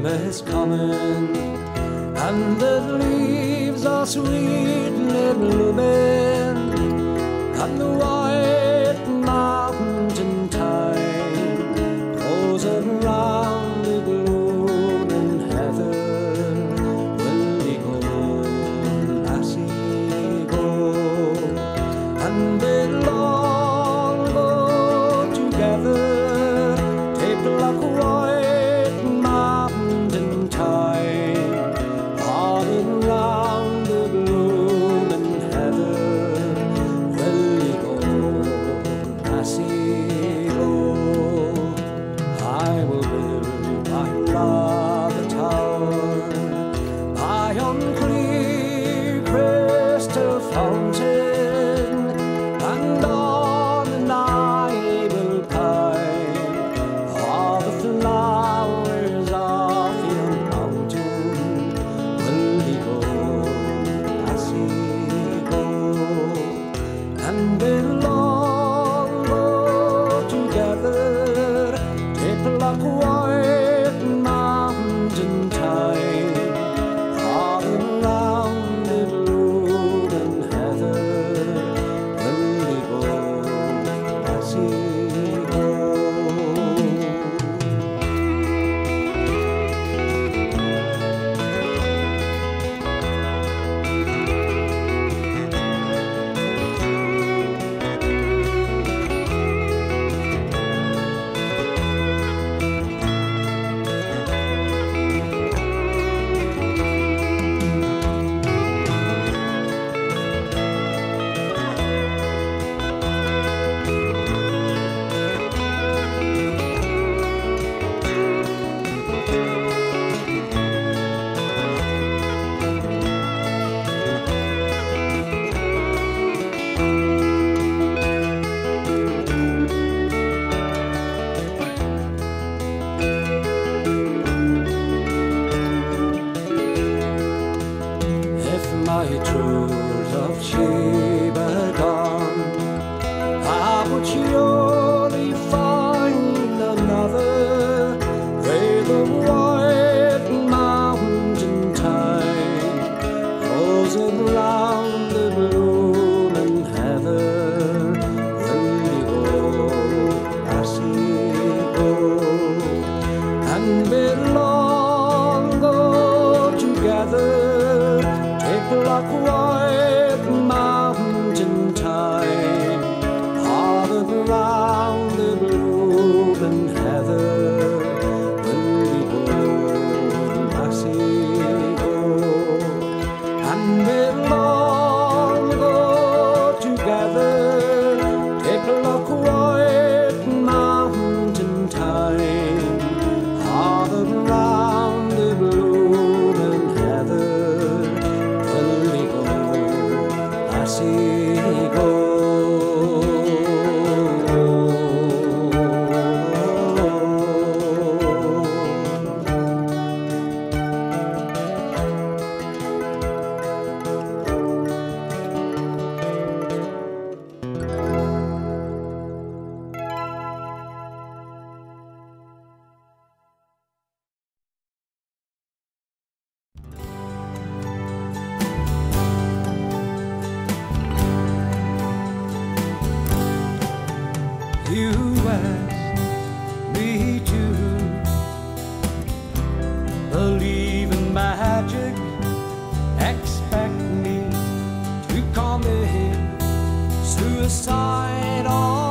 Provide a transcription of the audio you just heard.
spring is coming, and the leaves are sweetly blooming, and the white mountain thyme grows around the blooming heather. Will ye go, lassie, go, and they long go together, take like white mountain thyme all around the blooming heather. Will ye go, lassie, go? I will build my love a tower by yon clear crystal fountain, and on an idle pine all the flowers of yon mountain. Will ye go, lassie, go, and we'll all go together, take like white mountain thyme all around the blooming heather. Will ye go, lassie, go? If my jewels of Sheba gone, I would surely find another where the white mountain thyme grows around the blooming heather. Will ye go, lassie, go, and we'll all go together, take like white mountain thyme all around the blooming heather. Will ye go, lassie, go, and we'll all go together, take like white mountain thyme all around the blooming heather. Will ye go, lassie, go? You asked me to believe in magic, expect me to commit suicide.